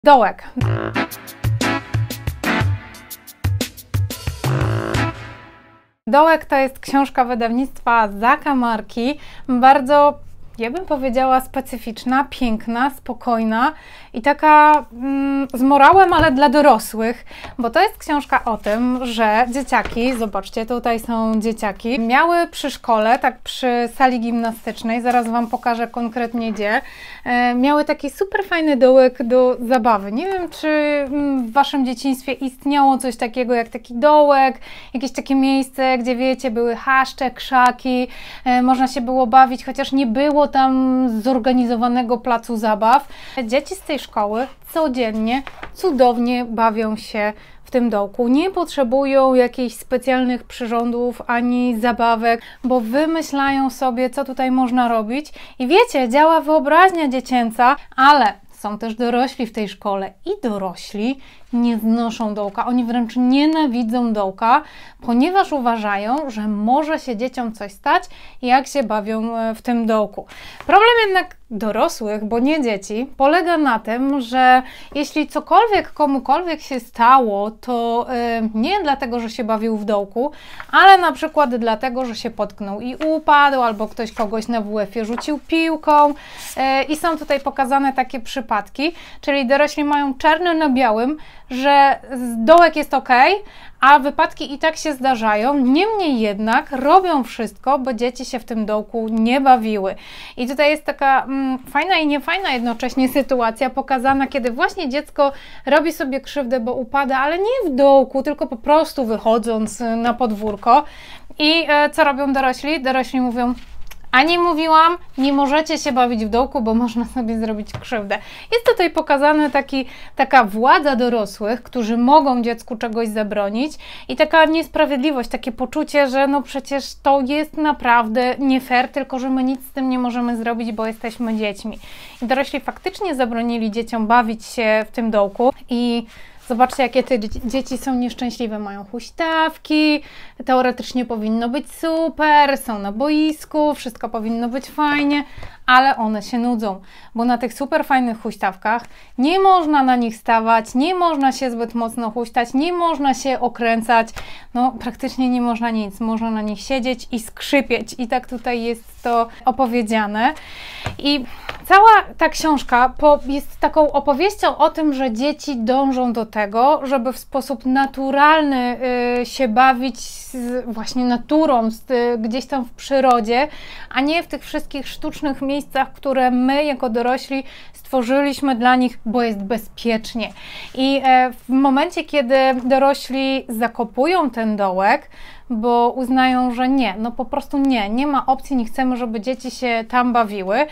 Dołek. Dołek to jest książka wydawnictwa Zakamarki, bardzo, ja bym powiedziała, specyficzna, piękna, spokojna i taka z morałem, ale dla dorosłych, bo to jest książka o tym, że dzieciaki, zobaczcie, tutaj są dzieciaki, miały przy szkole, tak przy sali gimnastycznej, zaraz Wam pokażę konkretnie gdzie, miały taki super fajny dołek do zabawy. Nie wiem, czy w Waszym dzieciństwie istniało coś takiego jak taki dołek, jakieś takie miejsce, gdzie wiecie, były chaszcze, krzaki, można się było bawić, chociaż nie było tam zorganizowanego placu zabaw. Dzieci z tej szkoły codziennie cudownie bawią się w tym dołku. Nie potrzebują jakichś specjalnych przyrządów ani zabawek, bo wymyślają sobie, co tutaj można robić. I wiecie, działa wyobraźnia dziecięca, ale są też dorośli w tej szkole i dorośli nie znoszą dołka. Oni wręcz nienawidzą dołka, ponieważ uważają, że może się dzieciom coś stać, jak się bawią w tym dołku. Problem jednak dorosłych, bo nie dzieci, polega na tym, że jeśli cokolwiek komukolwiek się stało, to nie dlatego, że się bawił w dołku, ale na przykład dlatego, że się potknął i upadł, albo ktoś kogoś na WF-ie rzucił piłką i są tutaj pokazane takie przypadki, czyli dorośli mają czarno na białym, że dołek jest ok, a wypadki i tak się zdarzają, niemniej jednak robią wszystko, by dzieci się w tym dołku nie bawiły. I tutaj jest taka fajna i niefajna jednocześnie sytuacja pokazana, kiedy właśnie dziecko robi sobie krzywdę, bo upada, ale nie w dołku, tylko po prostu wychodząc na podwórko. I co robią dorośli? Dorośli mówią: a nie mówiłam, nie możecie się bawić w dołku, bo można sobie zrobić krzywdę. Jest tutaj pokazana taka władza dorosłych, którzy mogą dziecku czegoś zabronić i taka niesprawiedliwość, takie poczucie, że no przecież to jest naprawdę nie fair, tylko że my nic z tym nie możemy zrobić, bo jesteśmy dziećmi. I dorośli faktycznie zabronili dzieciom bawić się w tym dołku i zobaczcie, jakie te dzieci są nieszczęśliwe. Mają huśtawki, teoretycznie powinno być super, są na boisku, wszystko powinno być fajnie, ale one się nudzą, bo na tych super fajnych huśtawkach nie można na nich stawać, nie można się zbyt mocno huśtać, nie można się okręcać, no praktycznie nie można nic, można na nich siedzieć i skrzypieć i tak tutaj jest to opowiedziane. I cała ta książka jest taką opowieścią o tym, że dzieci dążą do tego, żeby w sposób naturalny się bawić właśnie naturą, gdzieś tam w przyrodzie, a nie w tych wszystkich sztucznych miejscach, które my jako dorośli stworzyliśmy dla nich, bo jest bezpiecznie. I w momencie, kiedy dorośli zakopują ten dołek, bo uznają, że nie, no po prostu nie ma opcji, nie chcemy, żeby dzieci się tam bawiły.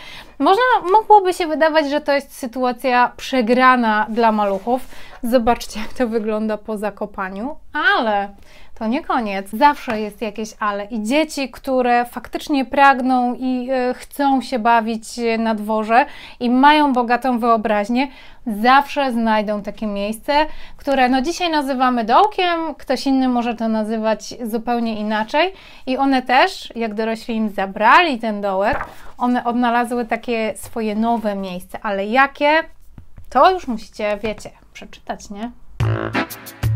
Mogłoby się wydawać, że to jest sytuacja przegrana dla maluchów. Zobaczcie, jak to wygląda po zakopaniu, ale to nie koniec. Zawsze jest jakieś ale i dzieci, które faktycznie pragną i chcą się bawić na dworze i mają bogatą wyobraźnię, zawsze znajdą takie miejsce, które no dzisiaj nazywamy dołkiem, ktoś inny może to nazywać zupełnie inaczej i one też, jak dorośli im zabrali ten dołek, one odnalazły takie swoje nowe miejsce, ale jakie? To już musicie, wiecie, przeczytać, nie?